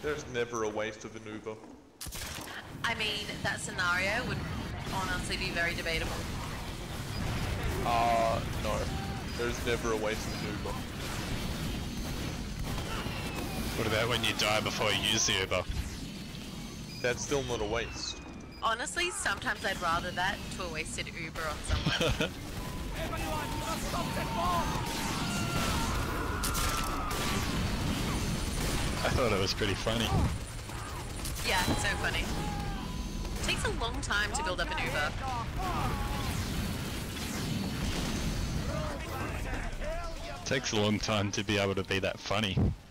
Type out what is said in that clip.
There's never a waste of an Uber. I mean, that scenario would honestly be very debatable. No. There's never a waste of an Uber. What about when you die before you use the Uber? That's still not a waste. Honestly, sometimes I'd rather that to a wasted Uber on someone. I thought it was pretty funny. Yeah, it's so funny. It takes a long time to build up an Uber. It takes a long time to be able to be that funny.